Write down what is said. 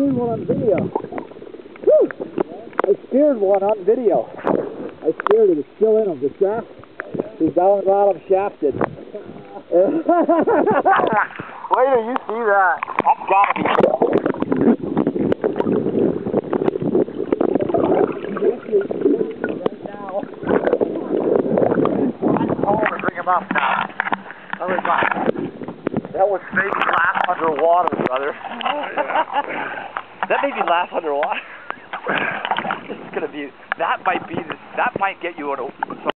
speared one on video. Woo! I speared one on video. I speared it. It's still in him. The shaft. He's down the bottom shafted. Wait till you see that. That's gotta be. Right now. I'm home and bring him up now. That was maybe laugh underwater, brother. That made me laugh underwater. It's gonna be. That might get you an.